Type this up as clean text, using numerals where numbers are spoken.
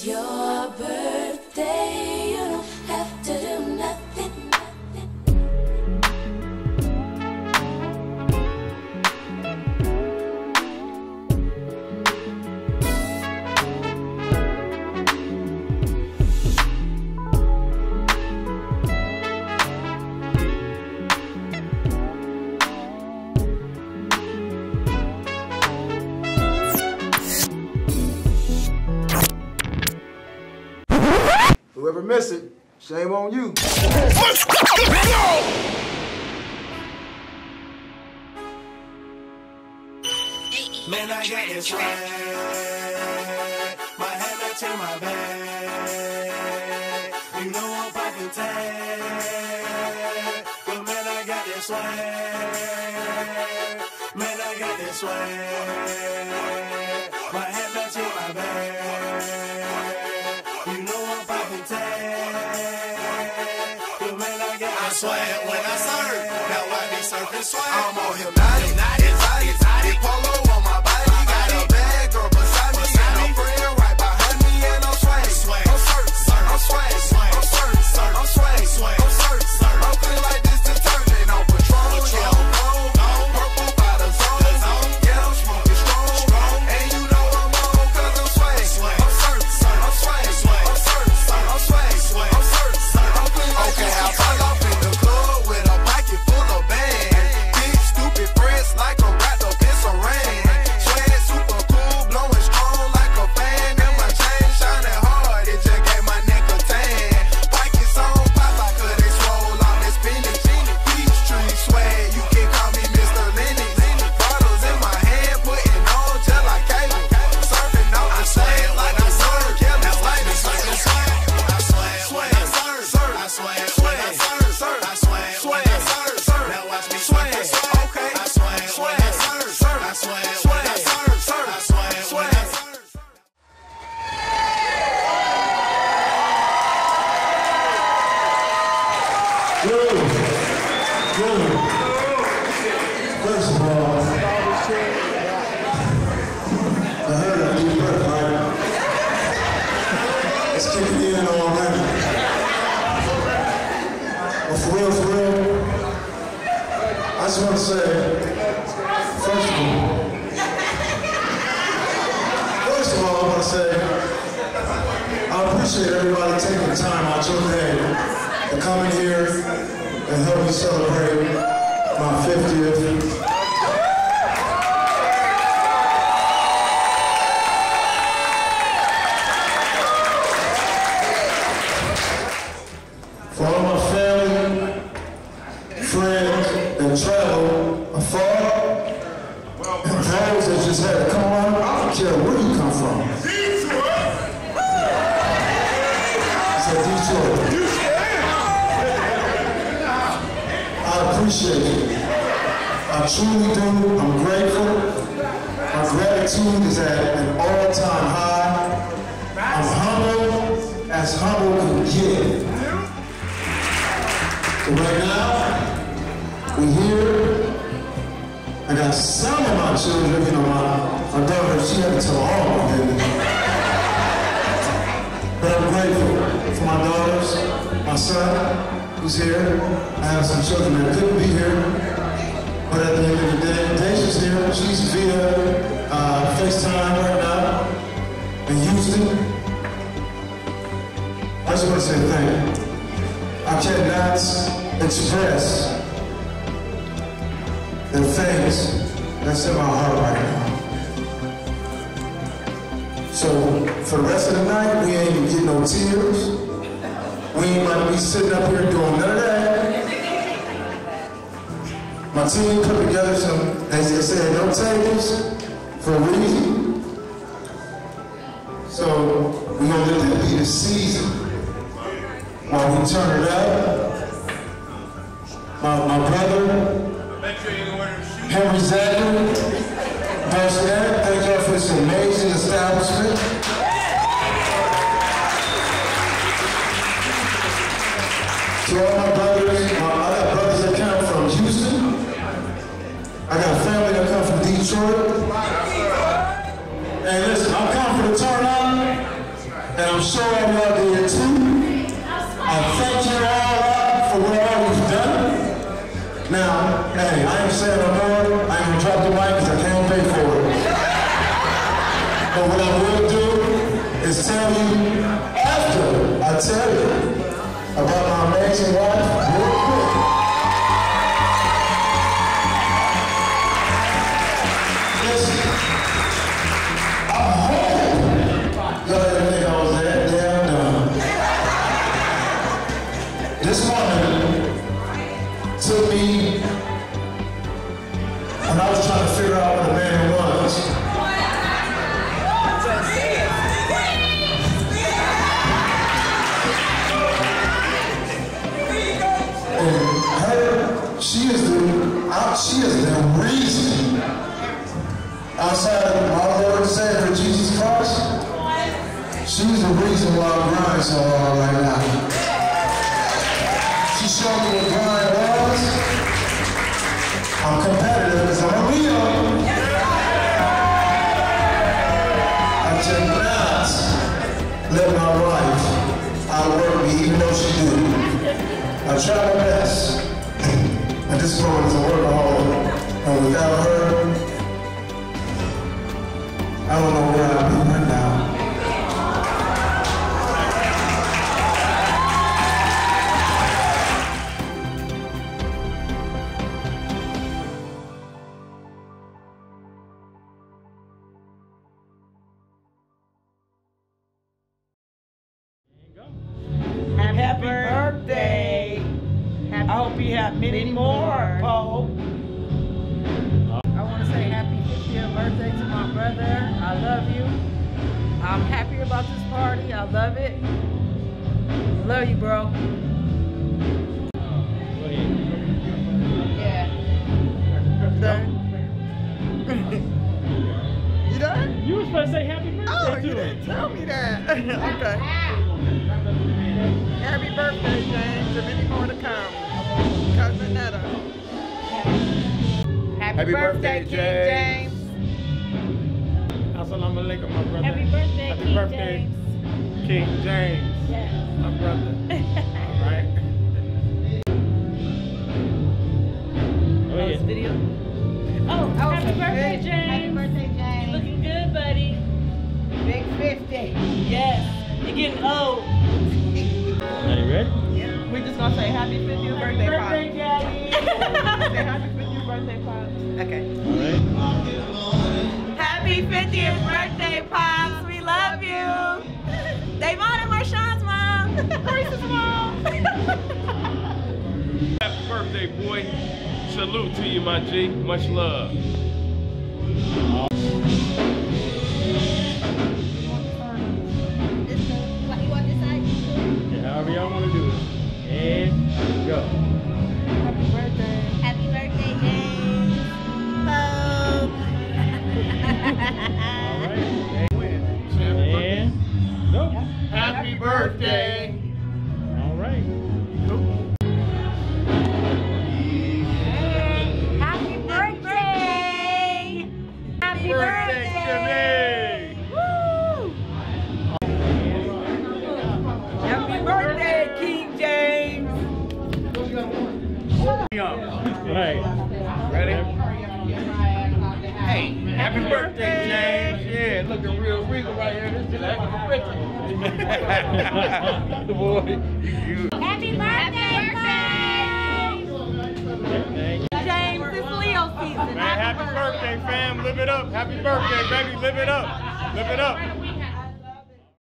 your birthday, you don't have to do nothing. Whoever missed it, shame on you. Let's go! Man, I got this swag. My head back to my bag. You know I'm poppin' tag. But man, I got this swag. Man, I got this swag. My head back to my bag. You know I'm poppin' tag. But man, I got this swag. When I surf, now I be surfing swag. I'm on hypnotic, exotic, polo on my body. Got a bag girl beside me, and a friend right behind me, and I'm swag. I'm surf, I'm swag, I'm surf, I'm swag, I'm surf. I'm clean like this detergent on patrol. I'm purple by the zone. Yeah, I'm smoking strong, and you know I'm on 'cause I'm swag. I'm surf, I'm swag, I'm surf, I'm swag, I'm surf. I'm clean like this. Okay, I fall off in the club with a pocket full of bands. Big stupid friends like a rat up in some rain. Swag super cool, blowing strong like a fan. And my chain shining hard, it just gave my neck a tan. Pockets on Popeye 'cause they swole on this spinach. Peachtree swag, you can call me Mr. Lennox. Bottles in my hand, putting on just like cable. Surfing on the sand like I surf. Yeah, it's like me surfing swag. I swag, swag, surf, I swag, swag, surf, I swag, swag, surf. Now watch me swag. Okay, I swag, swag, surf, I swag, swag, surf, I swag, swag. Good. First of all, I heard a deep breath, right? It's kicking in already. But for real, I just want to say, first of all, I want to say, I appreciate everybody taking the time out your day to come in here and help me celebrate my 50th. For all my family, friends that travel afar, and those that just had to come on, I don't care where you come from. It's Detroit. I appreciate it. I truly do. I'm grateful. My gratitude is at an all-time high. I'm humble as humble can get. But right now, we here. I got some of my children, you know, my daughter, she had to tell all of them. But I'm grateful for my daughters, my son, who's here. I have some children that couldn't be here. But at the end of the day, Deja's here. She's via FaceTime right now in Houston. I just want to say thank you. I cannot express the things that's in my heart right now. So for the rest of the night, we ain't even getting no tears. We ain't about to be sitting up here doing none of that. My team put together some, as they said, no tables for a reason. So we're gonna let that be the season while we turn it up. My brother, Henry Zachary, thank y'all for this amazing establishment. To all my brothers, I got brothers that come from Houston. I got family that come from Detroit. Hey, listen, I'm coming for the turn on. And I'm sure I love you here too. I thank you all for what all you've done. Now, hey, I ain't saying no more. I ain't gonna drop the mic because I can't pay for it. But what I will do is tell you after I tell you about my amazing wife real quick. Listen, I hope y'all didn't think I was that damn dumb. This woman took me when I was trying to figure out what a man was. She is the reason, outside of my Lord and Savior Jesus Christ, she's the reason why I'm grinding so hard right now. She showed me what grind was. I'm competitive because I'm a Leo. I cannot let my wife outwork me even though she do. I try my best. And this woman is a workaholic, and without her, I don't know where I'd be right now. Happy birthday! I hope you have many more, Paul. I want to say happy 50th birthday to my brother. I love you. I'm happy about this party. I love it. Love you, bro. Yeah. Done? You done? You were supposed to say happy birthday Oh, to you him. didn't tell me that. Okay. Happy birthday, James, and many more to come. Cousin Netta. Happy birthday, King James. Assalamu alaikum, my brother. Happy birthday, Happy King birthday, James. King James. Yes. My brother. All right. Go ahead. Video. Oh, happy birthday, Happy James. birthday, You James. looking good, buddy. Big 50. Yes. You're getting old. Are you ready? Yeah. We just gonna say happy 50th birthday, Pop. Birthday, Daddy. Say happy 50th birthday, Pop. Okay. All right. Happy 50th birthday, Pops. We love you. Davon and Marshawn's mom. Maurice's mom. Happy birthday, boy. Salute to you, my G. Much love. Yeah, however y'all want to do it. And go. Happy birthday. Happy birthday, James. Love. All right. And go. Happy birthday. All right. Happy birthday. Happy birthday. Woo. Happy birthday, King James. All right. Ready? Hey, Happy birthday, James. Yeah, looking real regal right here. This is like a the boy. You. Happy birthday, James, it's Leo season. Man, happy birthday, fam. Live it up. Happy birthday, baby. Live it up. Live it up.